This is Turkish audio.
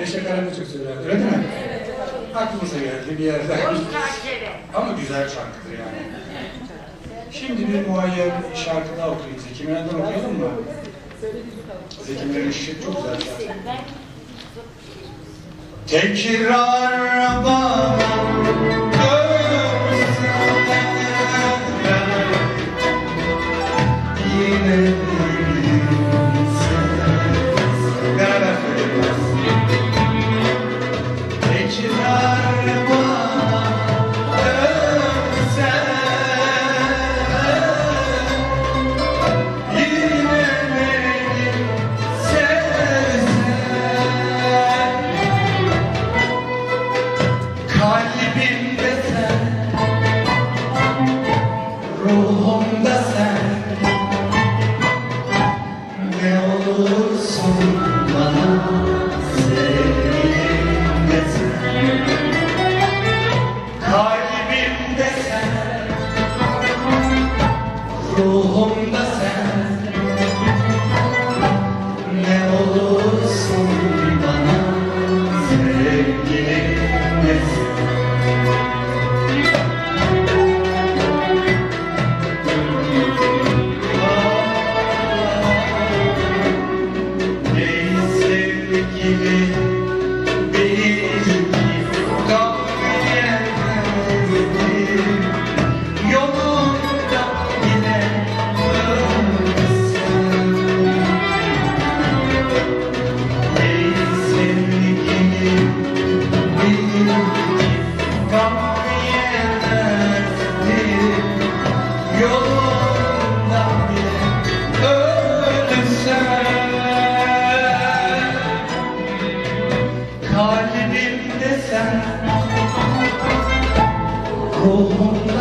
Neşe Karaböcek söyler, öyle değil mi? Evet. Aklımıza geldi bir yerden. Ama güzel şarkıdır yani. Şimdi bir muayyen şarkı daha okuyayım. Zeki Müren'den okuyalım mı? Zeki Müren'in şişi çok güzel şarkı. Tekrar bana yine beraber söyleyeceğiz. Tekrar bana dönsen, yine beni sevsen, kalbimde sen, ruhumda sen, ne olursun bana sevgilimde sen, kalbimde sen, ruhumda sen, ne olursun bana sevgilimde sen. Kalbimde sen, ruhumda